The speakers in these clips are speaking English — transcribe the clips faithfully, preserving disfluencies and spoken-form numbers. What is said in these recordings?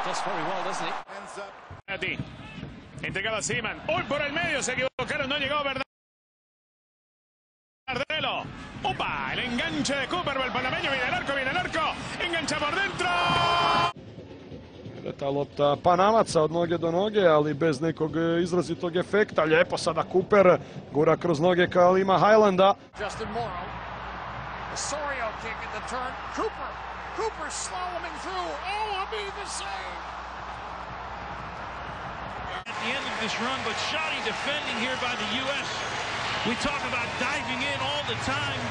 Entregaba Seaman. Hoy por el medio se equivocaron, no llegó Bernardelo. ¡Opa! El enganche de Cooper, el panameño, viene el arco, viene el arco. Engancha por dentro. Ta lopta Panamaca od noge do noge, ali bez nekog izrazitog efekta. Lijepo sada Cooper gura kroz noge kao ima Highlanda. Justin Morrow. Osorio kick at the turn. Cooper. Cooper slaloming through. Oh, a the save. At the end of this run, but shoddy defending here by the U S. We talk about diving in all the time.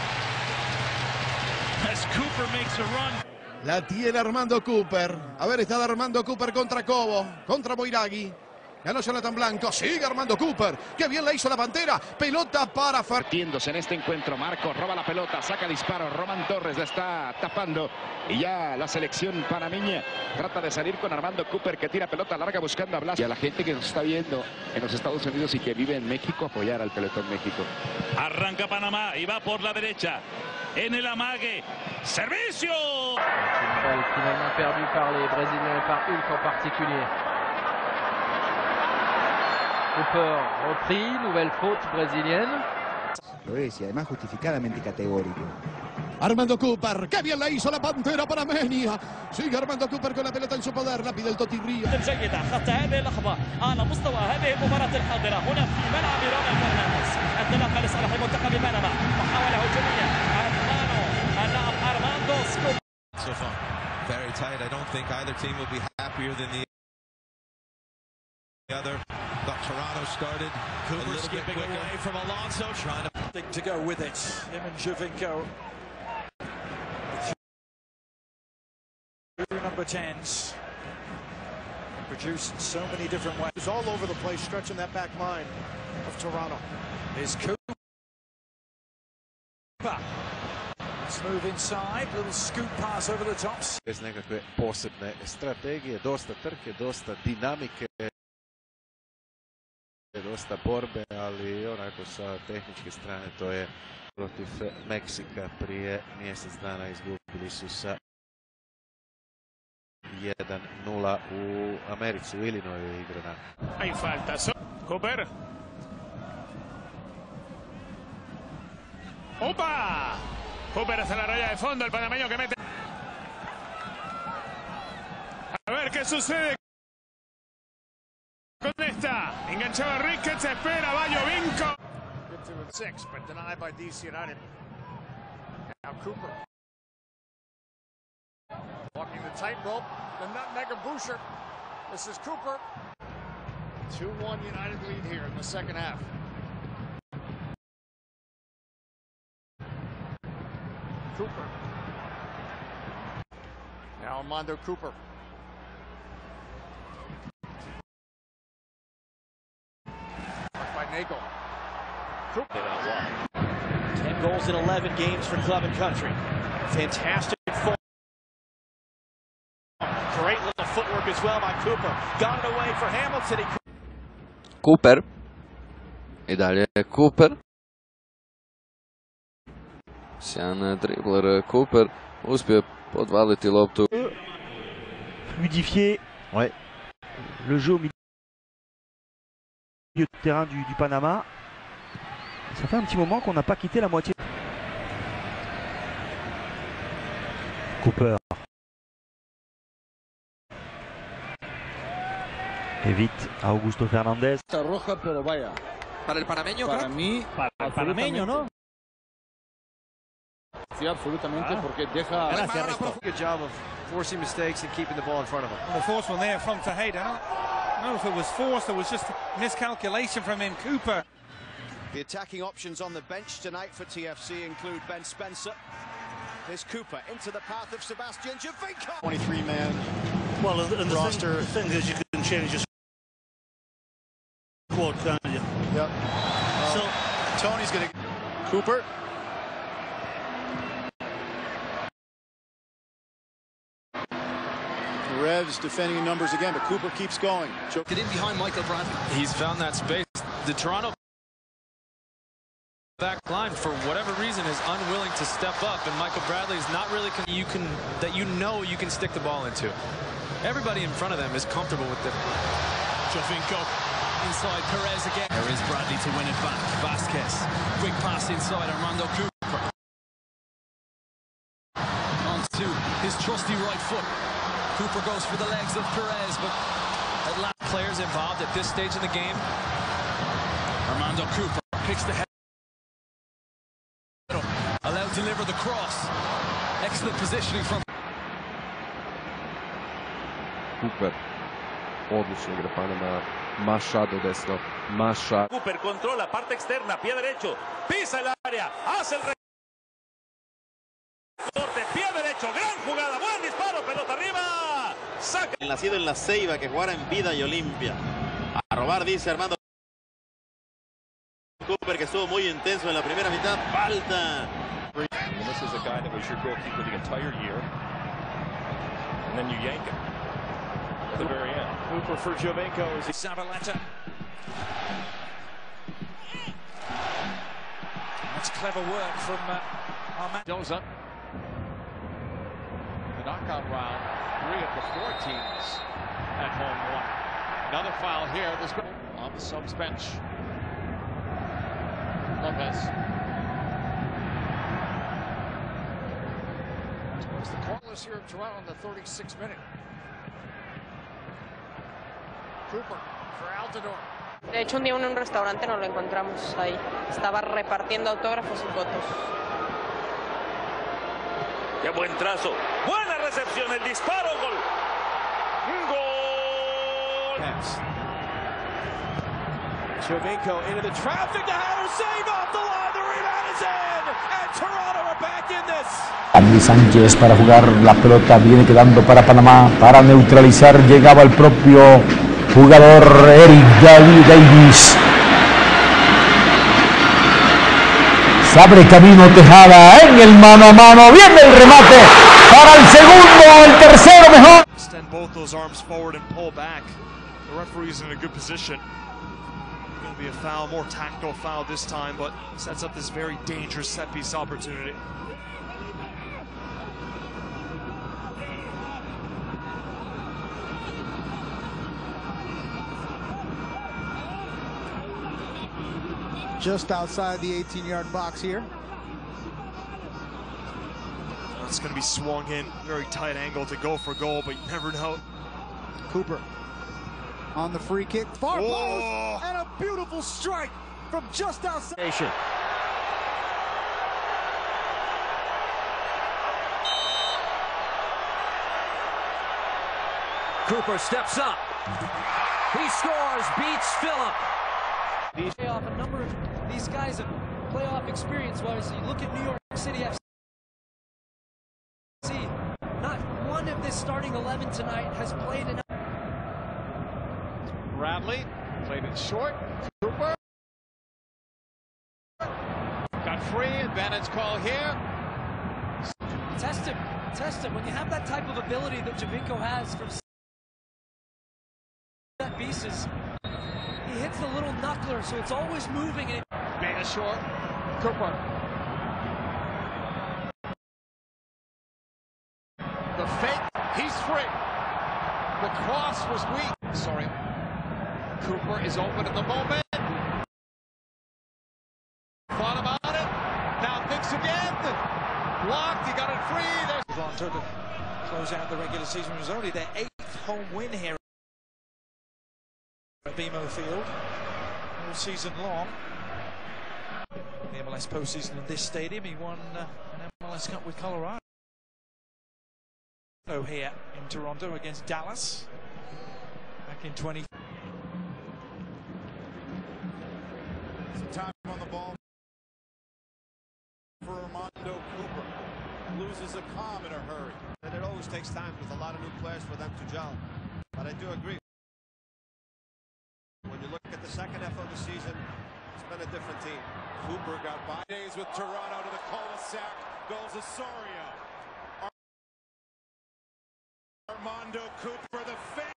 As Cooper makes a run. La tiene Armando Cooper. A ver, está Armando Cooper contra Cobo, contra Moiraghi. Ganó Jonathan Blanco, sigue Armando Cooper. Qué bien la hizo la Pantera. Pelota para Fer. Metiéndose en este encuentro, Marcos roba la pelota, saca disparo, Román Torres la está tapando. Y ya la selección panameña trata de salir con Armando Cooper, que tira pelota larga buscando a Blas. Y a la gente que nos está viendo en los Estados Unidos y que vive en México, apoyar al pelotón México. Arranca Panamá y va por la derecha. En el amague. ¡Servicio! Une balle finalement perdue par les Brésiliens et par Hulk en particulier. Cooper repris, nouvelle faute brésilienne. Lo es, y además justificadamente categórico. Armando Cooper, qué bien la hizo la Pantera panameña. Sigue Armando Cooper con la pelota en su poder, la pide el Toti Río. جيدة حتى هذه اللحظة على مستوى هذه المباراة الحاضرة هنا في ملعب رونالد فرنانديز. انطلاقة لصالح منتخب بنما، محاولة هجومية. أرمانو اللاعب أرماندو سكوب. So far, very tight. I don't think either team will be happier than the other. But Toronto started. Cooper skipping away from Alonso, trying to To go with it. Him and Jovinko. Two number tens. Produced so many different ways. All over the place, stretching that back line of Toronto. Is Cooper. Smooth inside, little scoop pass over the tops. Bez nekakve posebne strategije, dosta trke, dosta dinamike, dosta borbe, ali onako sa tehničke strane to je protiv Meksika prije mjesec dana izgubili su sa jedan nula u Americi, u Illinoisu je igrana. Hay falta. Cooper. ¡Opa! Cooper hacia la raya de fondo, el panameño que mete. A ver qué sucede con esta. Enganchado Ricketts, espera, va Jovinko. Six, but denied by D C United. Now Cooper. Walking the tightrope, the nutmeg of Boucher. This is Cooper. two one United lead here in the second half. Cooper. Now Armando Cooper. By Nagel. Cooper. ten goals in eleven games for Club and Country. Fantastic form. Great little footwork as well by Cooper. Got it away for Hamilton. Cooper. I dalje Cooper. Sjajan dribler Cooper. Uspio podvaliti loptu. Fluidifier ouais. Le jeu au milieu de terrain du, du Panama. Ça fait un petit moment qu'on n'a pas quitté la moitié. Cooper. Evite a Augusto Fernández. Roja, pero vaya. Para el panameño, Para crack? mí, para el panameño, ¿no? Sí, absolutamente, ah. porque deja... Gracias, Good job of forcing mistakes and keeping the ball in front of him. The force one there from Tejeda. I don't know if it was forced, it was just miscalculation from him, Cooper. The attacking options on the bench tonight for T F C include Ben Spencer. There's Cooper into the path of Sebastian Jovinko. twenty-three man well, and the roster. Thing, the thing is you can change your squad, can't you? Yep. Uh, so Tony's going to... Cooper. Revs defending numbers again, but Cooper keeps going. Get in behind Michael Bradley. He's found that space. The Toronto Back line for whatever reason is unwilling to step up, and Michael Bradley is not really con you can that you know you can stick the ball into. Everybody in front of them is comfortable with it. Jovinko inside Perez again. There is Bradley to win it back. Vasquez, quick pass inside Armando Cooper. On to his trusty right foot. Cooper goes for the legs of Perez, but At last, players involved at this stage in the game. Armando Cooper picks the head. Allowed to deliver the cross. Excellent positioning from Cooper. Odlično igra Panama. Maša do desno. Maša. Cooper controla parte externa, pie derecho. Pisa el área. Hace el recorte. Pie derecho. Gran jugada. Buen disparo. Pelota arriba. Saca. Nacido en la Ceiba, que jugara en Vida y Olimpia. A robar, dice Armando Cooper, que estuvo muy intenso en la primera mitad. Falta. And this is a guy that was your goalkeeper the entire year. And then you yank him at the very end. Cooper for Jovinko. Zabaleta. That's clever work from uh, Armando. Doza. The knockout round. Three of the four teams at home won. Another foul here. This on the subs bench. Lopez. Towards the corners here of Toronto in the thirty-sixth minute. Cooper for Altidore. De hecho, un día en un restaurante nos lo encontramos ahí. Estaba repartiendo autógrafos y fotos. Qué buen trazo. Buena recepción. El disparo. Gol. Gol. Pass. Jovinko into the traffic. The header save off the line. The rebound is in. And Toronto are back in this. Andy Sánchez para jugar la pelota. Viene quedando para Panamá. Para neutralizar. Llegaba el propio jugador Eric Davis. Se abre camino Tejada en el mano a mano. Viene el remate para el segundo, el tercero mejor. Extend both those arms forward and pull back. The referee's in a good position. Going to be a foul, more tactical foul this time, but sets up this very dangerous set piece opportunity. Just outside the eighteen-yard box here. It's going to be swung in, very tight angle to go for goal, but you never know. Cooper on the free kick, far post, and a beautiful strike from just outside. Cooper steps up. He scores, beats Phillip. Playoff, a number of these guys have playoff experience. Whereas you look at New York City F C, not one of this starting eleven tonight has played enough. Bradley played it short. Cooper got free, and Bennett's call here. Test him, test him. When you have that type of ability that Jovinko has from set pieces, he hits the little knuckler, so it's always moving. And Bana short. Cooper. The fake. He's free. The cross was weak. Sorry. Cooper is open at the moment. Thought about it. Now thinks again. Blocked. He got it free. There's Toronto to close out the regular season. It was only their eighth home win here at B M O Field all season long. The M L S postseason in this stadium. He won uh, an M L S Cup with Colorado here in Toronto against Dallas back in twenty. Some time on the ball for Armando Cooper. Loses a calm in a hurry. And it always takes time with a lot of new players for them to gel. But I do agree. When you look at the second half of the season, it's been a different team. Cooper got by days with Toronto to the cul-de-sac. Goes Osorio. Armando Cooper, the fan.